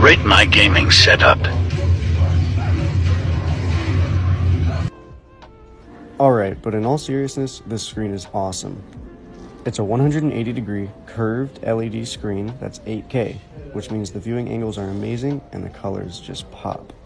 Rate my gaming setup. Alright, but in all seriousness, this screen is awesome. It's a 180-degree curved LED screen that's 8K, which means the viewing angles are amazing and the colors just pop.